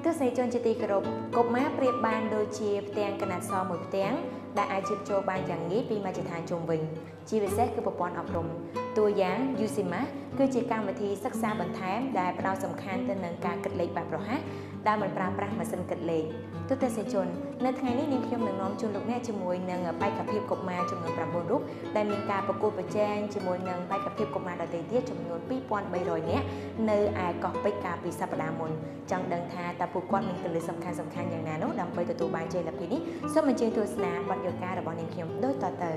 ទស្សនិកជនជាទីគោរពកុមារប្រៀបបានដូចជាផ្ទាំងកណាត់សមួយផ្ទាំងដែលអាចជិបចូលបានយ៉ាងងាយពីមជ្ឈដ្ឋានជុំវិញជាពិសេសគឺប្រព័ន្ធអប់រំតួយ៉ាង UCMAS គឺជាកម្មវិធីសិក្សាបន្ថែមដែលផ្ដោតសំខាន់ទៅនឹងការគិតលេខបែបរហ័សដែលមិនប្រើប្រាស់ម៉ាស៊ីនគិតលេខទស្សនិកជននៅថ្ងៃនេះនាងខ្ញុំនឹងនាំជូនលោកអ្នកជាមួយនឹងបេក្ខភាពកុមារចំនួន9រូបដែលមានការប្រកួតប្រជែងជាមួយនឹងបេក្ខភាពកុមារដទៃទៀតចំនួន2300នាក់នៅឯកោះពេជ្រកាលពីសប្តាហ៍មុនចង់ដឹងថាតើពួកគាត់មានគន្លឹះសំខាន់យ៉ាងណានោះដើម្បីទទួលបានជ័យលាភីនេះសូមអញ្ជើញទស្សនាបទយការបស់នាងខ្ញុំដូចតទៅ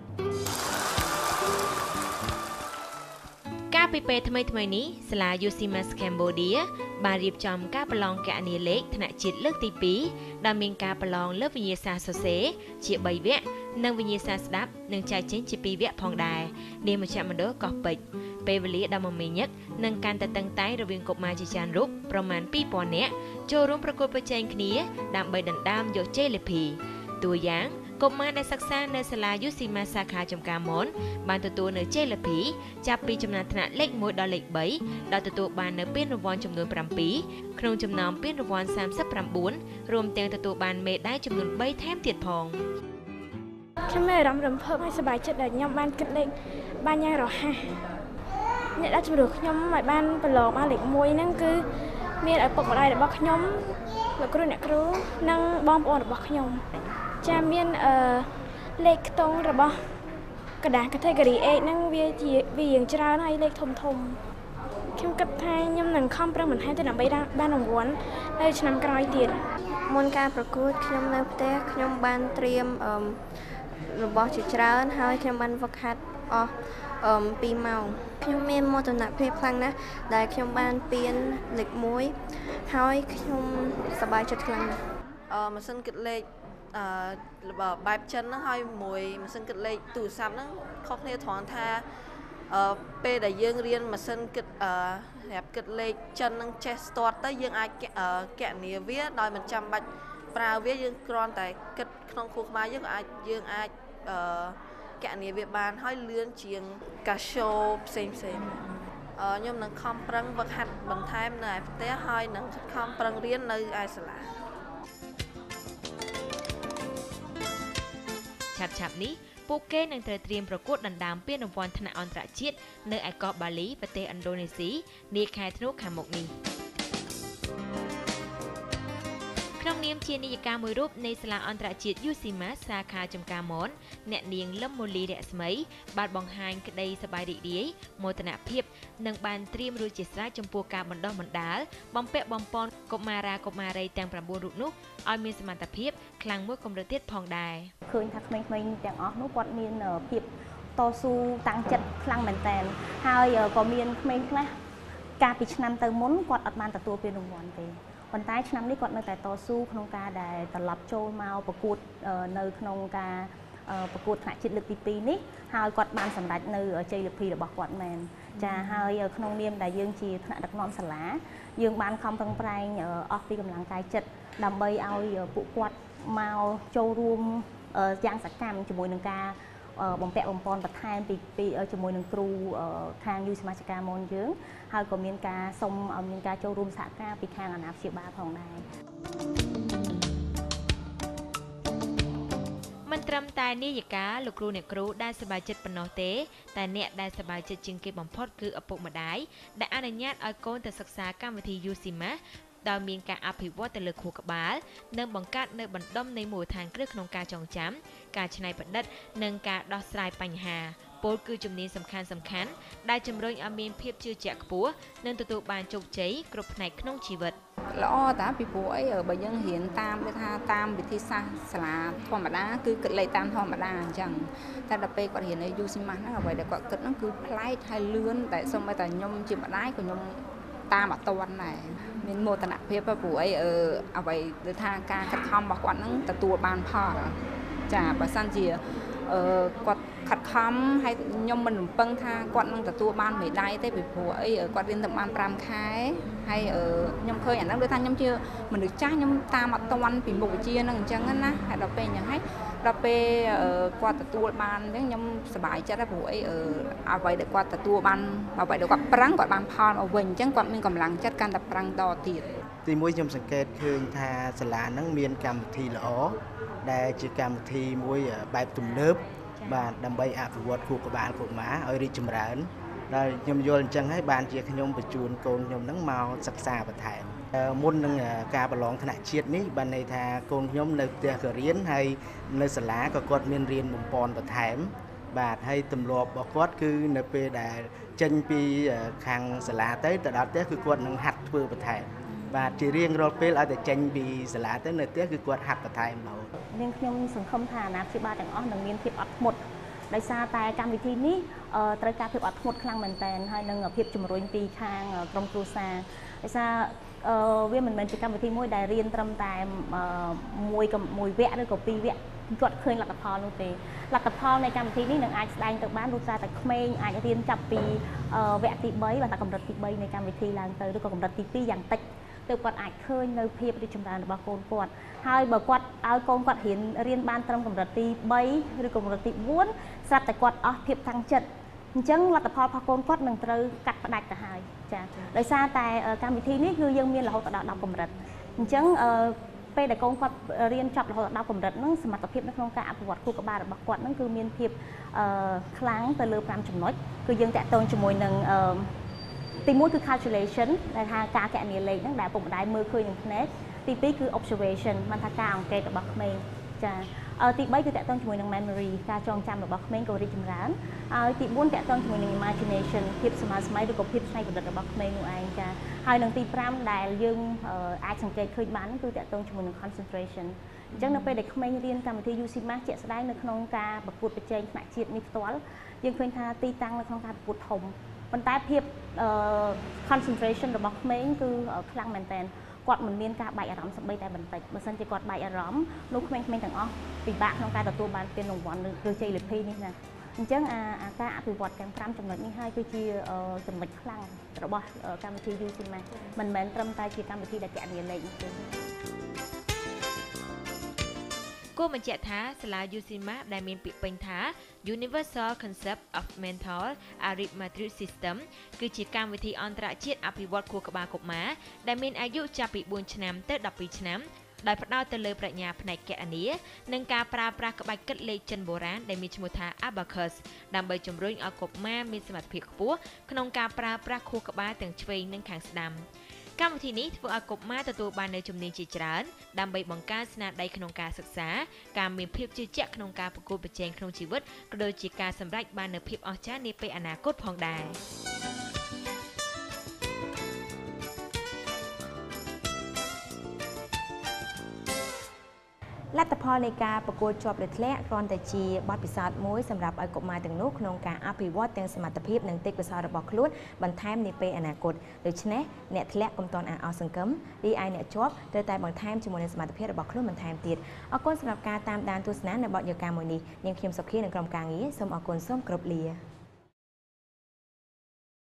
កាលពីពេលថ្មីនេះសាលា UCMAS Cambodia បានរៀបចំការប្រឡងគណនាលេខថ្នាក់ជាតិលើកទី2ដែលមានការប្រឡងលើវិញ្ញាសាសរសេរជា3វគ្គនិងវិញ្ញាសាស្ដាប់និងចែកចេញជា2វគ្គផងដែរនាមជ្ឈមណ្ឌលកោះពេជ្រពេលវេលាដ៏មមាញឹកនិងកាន់តែតឹងតែងរវាងកុមារជាច្រើនរូបប្រមាណ2000នាក់ចូលរួមប្រកួតប្រជែងគ្នាដើម្បីដណ្ដើមយកជ័យលាភីតួយ៉ាងកុមារដែលសិក្សានៅសាលា UCMAS សាខាចំការមនបានទទួលនៅជ័យលាភីចាប់ពីចំណាត់ថ្នាក់លេខ1ដល់លេខ3ដោយទទួលបាននៅពានរង្វាន់ចំនួន7ក្នុងចំណោមពានរង្វាន់39រួមទាំងទទួលបានមេដាយចំនួន3ថែមទៀតផងខ្ញុំមានអារម្មណ៍រំភើបហើយសប្បាយចិត្តដែលខ្ញុំបានគិតលេខបានយ៉ាងរហ័សអ្នកដែលជំរុញខ្ញុំឲ្យបានប្រឡងបានលេខ1ហ្នឹងគឺមានឪពុកម្ដាយរបស់ខ្ញុំលោកគ្រូអ្នកគ្រូនិងបងប្អូនរបស់ខ្ញុំចាមានលេខខ្ទង់របស់กระดาษ category 8ហ្នឹងវាយ៉ាងច្រើនហើយលេខធំខ្ញុំគិតថាខ្ញុំនឹងខំប្រឹងបន្ថែមទៅដើម្បីបានរង្វាន់នៅឆ្នាំក្រោយទៀតមុនការប្រកួតខ្ញុំនៅផ្ទះខ្ញុំបានត្រៀមរបស់ជាច្រើនហើយខ្ញុំបានហ្វឹកហាត់អស់2ម៉ោងខ្ញុំមានមោទនភាពខ្លាំងណាស់ដែលខ្ញុំបានពានលេខ1ហើយខ្ញុំសប្បាយចិត្តខ្លាំងណាស់ម៉ាស៊ីនគិតលេខបែបចិនហ្នឹងហើយមួយម៉ាស៊ីនគិតលេខទូរស័ព្ទហ្នឹងខុសគ្នាត្រង់ថាពេលដែលយើងរៀនម៉ាស៊ីនគិតសម្រាប់គិតលេខចិនហ្នឹងចេះស្ទាត់ទៅយើងអាចគណនាវាដោយមិនចាំបាច់ប្រើវាយើងគ្រាន់តែគិតក្នុងខួរក្បាលយើងអាចគណនាវាបានហើយលឿនជាងកាសូផ្សេងខ្ញុំនឹងខំប្រឹងវឹកហាត់បន្ថែមនៅឯផ្ទះហើយនឹងខំប្រឹងរៀននៅឯសាលាឆាប់នេះពួកគេនឹងត្រូវត្រៀមប្រកួតដណ្ដើមពានរង្វាន់ថ្នាក់អន្តរជាតិនៅឯកោះបាលីប្រទេសឥណ្ឌូនេស៊ីនាខែធ្នូខាងមុខនេះក្នុងនាមជានាយិកាមួយរូបនៃសាលាអន្តរជាតិ UCMAS សាខាចំការមនអ្នកនាងលឹមម៉ូលីរស្មីបានបង្ហាញក្តីសប្បាយរីករាយមោទនភាពនិងបានត្រៀមរួចជាស្រេចចំពោះការបណ្ដុះបណ្ដាលបំពាក់បំពន់កុមារាកុមារីទាំង9រូបនោះឲ្យមានសមត្ថភាពខ្លាំងមួយកម្រិតទៀតផងដែរឃើញថាក្មេងៗទាំងអស់នោះគាត់មានភាពតស៊ូតាំងចិត្តខ្លាំងមែនតើហើយក៏មានក្មេងខ្លះកាលពីឆ្នាំទៅមុនគាត់អត់បានទទួលពានរង្វាន់ទេប៉ុន្តែឆ្នាំនេះគាត់នៅតែតស៊ូក្នុងការដែលត្រឡប់ចូលមកប្រកួតនៅក្នុងការប្រកួតថ្នាក់ជាតិលើកទី2នេះហើយគាត់បានសម្រេចនៅជ័យលាភីរបស់គាត់មែនចាហើយក្នុងនាមដែលយើងជាថ្នាក់ដឹកនាំសាលាយើងបានខំប្រឹងប្រែងអស់ពីកម្លាំងកាយចិត្តដើម្បីឲ្យពួកគាត់មកចូលរួមយ៉ាងសកម្មជាមួយនឹងការបំពាក់បំពន់បន្ថែមពីជាមួយនឹងគ្រូខាង UCMAS ការមនយើងហើយក៏មានការសុំឲ្យមានការចូលរួមសហការពីខាងអាណាព្យាបាលផងដែរមិនត្រឹមតែនាយិកាលោកគ្រូអ្នកគ្រូដែលសប្បាយចិត្តប៉ុណ្ណោះទេតែអ្នកដែលសប្បាយចិត្តជាងគេបំផុតគឺឪពុកម្ដាយដែលអនុញ្ញាតឲ្យកូនទៅសិក្សាកម្មវិធី UCMAS ដោយមានការអភិវឌ្ឍទៅលើខួរក្បាលនិងបង្កើតនៅបណ្ដុំនៃមូលដ្ឋានគ្រឹះក្នុងការចងចាំការច្នៃប្រឌិតនិងការដោះស្រាយបញ្ហាពោលគឺជំនាញសំខាន់ដែលជំរុញឲ្យមានភាពជឿជាក់ខ្ពស់និងទទួលបានជោគជ័យគ្រប់ផ្នែកក្នុងជីវិតល្អតាពីព្រោះអីបើយើងរៀនតាមដូចថាតាមវិធីសាស្ត្រសាលាធម្មតាគឺគិតលេខតាមធម្មតាអញ្ចឹងតែដល់ពេលគាត់រៀននៅ UCMAS ហ្នឹងអ្វីដែលគាត់គិតហ្នឹងគឺប្លែកហើយលឿនតែសូម្បីតែខ្ញុំជាម្ដាយក៏ខ្ញុំតាមអត់ទាន់ដែរមានមោទនភាពព្រោះអីអ្វីដូចថាការខិតខំរបស់គាត់ហ្នឹងទទួលបានផលចាបើសិនជាគាត់ខិតខំហើយខ្ញុំមិនរំពឹងថាគាត់នឹងទទួលបានមេដាយទេពីព្រោះអីគាត់រៀនតែបាន5ខែហើយខ្ញុំឃើញអាហ្នឹងដូចថាខ្ញុំជាមនុស្សចាស់ខ្ញុំតាមអត់ទាន់ពីមុខវិជ្ជាហ្នឹងអញ្ចឹងណាហើយដល់ពេលអញ្ចឹងហើយដល់ពេលគាត់ទទួលបានអញ្ចឹងខ្ញុំសប្បាយចិត្តដែរព្រោះអីអ្វីដែលគាត់ទទួលបានអ្វីដែលគាត់ប្រឹងគាត់បានផលមកវិញអញ្ចឹងគាត់មានកម្លាំងចិត្តកាន់តែប្រឹងតទៀតទីមួយខ្ញុំសង្កេតឃើញថាសាលាហ្នឹងមានកម្មវិធីល្អដែលជាកម្មវិធីមួយបែបទំនើបបាទដើម្បីអភិវឌ្ឍខួរក្បាលកុមារឲ្យរីកចម្រើនដែលខ្ញុំយល់អញ្ចឹងហើយបានជាខ្ញុំបញ្ជូនកូនខ្ញុំហ្នឹងមកសិក្សាបន្ថែមមុននឹងការប្រឡងថ្នាក់ជាតិនេះបានន័យថាកូនខ្ញុំនៅផ្ទះក៏រៀនហើយនៅសាលាក៏គាត់មានរៀនបំពន់បន្ថែមបាទហើយទម្លាប់របស់គាត់គឺនៅពេលដែលចេញពីខាងសាលាទៅដល់ផ្ទះគឺគាត់នឹងហាត់ធ្វើបន្ថែមបាទជារៀងរាល់ពេលឲ្យតែចេញពីសាលាទៅនៅផ្ទះគឺគាត់ហាត់បន្ថែមរហូតនាងខ្ញុំសង្ឃឹមថាអាណាព្យាបាលទាំងអស់នឹងមានភាពអត់ធ្មត់ដោយសារតែកម្មវិធីនេះត្រូវការភាពអត់ធ្មត់ខ្លាំងមែនទែនហើយនឹងភាពជំរុញពីខាងក្រុមគ្រួសារដោយសារវាមិនមែនជាកម្មវិធីមួយដែលរៀនត្រឹមតែមួយវគ្គឬក៏ពីរវគ្គគាត់ឃើញលទ្ធផលនោះទេលទ្ធផលនៃកម្មវិធីនេះនឹងអាចស្ដែងទៅបានដូចតែក្មេងអាចរៀនចាប់ពីវគ្គទី3បាទតែកម្រិតទី3នៃកម្មវិធីឡើងទៅឬក៏កម្រិតទី2យ៉ាងតិចទើបគាត់អាចឃើញនៅភាពរីកចម្រើនរបស់កូនគាត់ហើយបើគាត់ឲ្យកូនគាត់រៀនបានត្រឹមកម្រិតទី3ឬកម្រិតទី4ស្រាប់តែគាត់អស់ភាពតាំងចិត្តអញ្ចឹងលទ្ធផលរបស់កូនគាត់នឹងត្រូវកាត់ផ្ដាច់ទៅហើយចា៎ដោយសារតែកម្មវិធីនេះគឺយើងមានរហូតដល់10កម្រិតអញ្ចឹងពេលដែលកូនគាត់រៀនចប់រហូតដល់10កម្រិតហ្នឹងសមត្ថភាពនៅក្នុងការអភិវឌ្ឍខួរក្បាលរបស់គាត់ហ្នឹងគឺមានភាពខ្លាំងទៅលើ5ចំណុចគឺយើងតាក់ទងជាមួយនឹងទី1គឺ calculation ដែលថាការគណនាលេខហ្នឹងដែលពុកម្ដាយមើលឃើញនឹងភ្នែកទី2គឺ observation បានថាការអង្កេតរបស់ក្មេងចាទី3គឺតាក់ទងជាមួយនឹង memory ការចងចាំរបស់ក្មេងក៏រីកចម្រើនហើយទី4តាក់ទងជាមួយនឹង imagination ភាពស្មើស្មៃឬក៏ភាពច្នៃប្រឌិតរបស់ក្មេងនោះឯងចាហើយនឹងទី5ដែលយើងអាចសង្កេតឃើញបានគឺតាក់ទងជាមួយនឹង concentration អញ្ចឹងនៅពេលដែលក្មេងរៀនកម្មវិធី UCMAS ជាក់ស្ដែងនៅក្នុងការប្រកួតប្រជែងថ្នាក់ជាតិនេះផ្ទាល់យើងឃើញថាទីតាំងនៅក្នុងការប្រកួតធំប៉ុន្តែភាព concentration របស់ក្មេងគឺខ្លាំងមែនទែនគាត់មិនមានការបែកអារម្មណ៍សម្បីតែបន្តិចបើសិនជាគាត់បែកអារម្មណ៍នោះក្មេងៗទាំងអស់ពិបាកក្នុងការទទួលបានពានរង្វាន់ឬជ័យលាភីនេះណាអញ្ចឹងការអភិវឌ្ឍទាំង5ចំណុចនេះហើយគឺជាចំណុចខ្លាំងរបស់កម្មវិធី UCMAS មិនមែនត្រឹមតែជាកម្មវិធីដែលគណនាលេខនោះទេគួរបញ្ជាក់ថាសាលា UCMAS ដែលមានពាក្យពេញថា Universal Concept of Mental Arithmetic System គឺជាកម្មវិធីអន្តរជាតិអភិវឌ្ឍខួរក្បាលកុមារដែលមានអាយុចាប់ពី4ឆ្នាំទៅ12ឆ្នាំដោយផ្ដោតទៅលើប្រាជ្ញាផ្នែកគណនានិងការប្រើប្រាស់ក្បាច់គិតលេខចិនបុរាណដែលមានឈ្មោះថា Abacus ដើម្បីជំរុញឲ្យកុមារមានសមត្ថភាពខ្ពស់ក្នុងការប្រើប្រាស់ខួរក្បាលទាំងឆ្វេងនិងខាងស្ដាំកម្មវិធីនេះធ្វើឲ្យកុមារទទួលបាននូវជំនាញជាច្រើនដើម្បីបង្កើនស្នាដៃក្នុងការសិក្សាការមានភាពជឿជាក់ក្នុងការប្រកួតប្រជែងក្នុងជីវិតក៏ដូចជាការសម្រេចបាននូវភាពអស្ចារ្យនាពេលអនាគតផងដែរលទ្ធផលនៃការប្រកួតជាប់លើធ្លាក់គ្រាន់តែជាបទពិសោធន៍មួយសម្រាប់ឲ្យកុមារទាំងនោះក្នុងការអភិវឌ្ឍទាំងសមត្ថភាពនិងទេពកោសល្យរបស់ខ្លួនបន្ថែមនាពេលអនាគតដូច្នេះអ្នកធ្លាក់កុំទាន់អស់សង្ឃឹមរីឯអ្នកជាប់ត្រូវតែបន្ថែមជាមួយនឹងសមត្ថភាពរបស់ខ្លួនបន្ថែមទៀតអរគុណសម្រាប់ការតាមដានទស្សនានៅបទយកាមួយនេះនាងខ្ញុំសុខៀននិងក្រុមការងារសូមអរគុណសូមគោរពលា